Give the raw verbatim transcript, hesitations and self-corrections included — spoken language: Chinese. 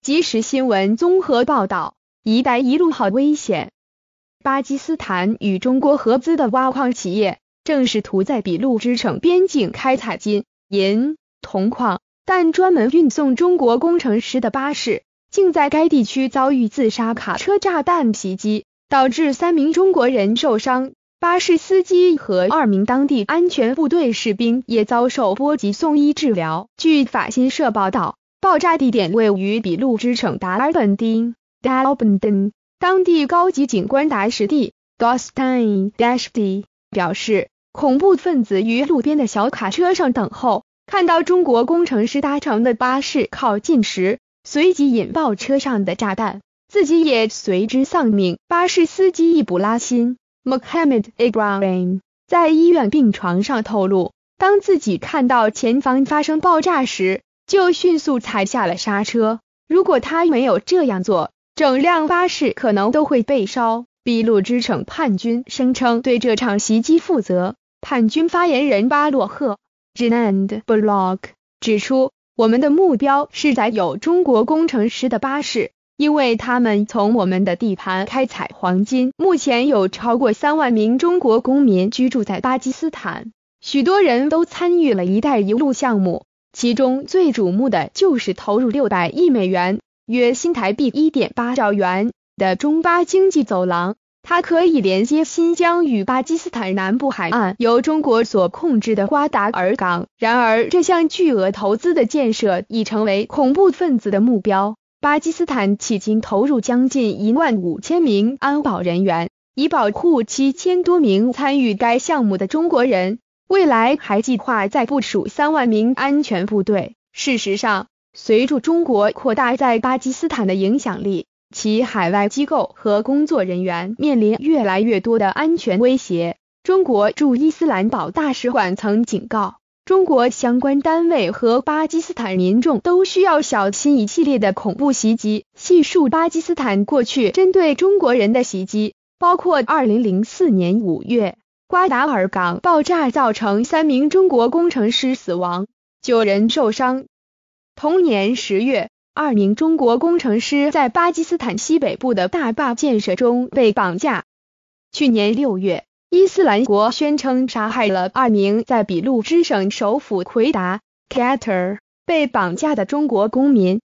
即时新闻综合报道，一带一路好危险。巴基斯坦与中国合资的挖矿企业正试图在俾路支省边境开采金、银、铜矿，但专门运送中国工程师的巴士竟在该地区遭遇自杀卡车炸弹袭击，导致三名中国人受伤，巴士司机和二名当地安全部队士兵也遭受波及送医治疗。据法新社报道，爆炸地点位于俾路支省达尔本丁 Dalbandin， 当地高级警官达什蒂 Dostan Dashti 表示，恐怖分子于路边的小卡车上等候，看到中国工程师搭乘的巴士靠近时，随即引爆车上的炸弹，自己也随之丧命。巴士司机易卜拉欣 Mohammed Ibrahim 在医院病床上透露，当自己看到前方发生爆炸时，就迅速踩下了刹车，如果他没有这样做，整辆巴士可能都会被烧。俾路支省叛军声称对这场袭击负责，叛军发言人巴洛赫 Jinand Blog 指出，我们的目标是载有中国工程师的巴士，因为他们从我们的地盘开采黄金。目前有超过三万名中国公民居住在巴基斯坦，许多人都参与了一带一路项目，其中最瞩目的就是投入六百亿美元，约新台币 一点八兆元的中巴经济走廊，它可以连接新疆与巴基斯坦南部海岸由中国所控制的瓜达尔港。然而，这项巨额投资的建设已成为恐怖分子的目标。巴基斯坦迄今投入将近一万五千名安保人员，以保护七千多名参与该项目的中国人。未来还计划再部署三万名安全部队。事实上，随着中国扩大在巴基斯坦的影响力，其海外机构和工作人员面临越来越多的安全威胁。中国驻伊斯兰堡大使馆曾警告，中国相关单位和巴基斯坦民众都需要小心一系列的恐怖袭击，细数巴基斯坦过去针对中国人的袭击，包括二零零四年五月瓜达尔港爆炸造成三名中国工程师死亡，九人受伤。同年十月，二名中国工程师在巴基斯坦西北部的大坝建设中被绑架。去年六月，伊斯兰国宣称杀害了二名在俾路支省首府奎达 Qatar 被绑架的中国公民。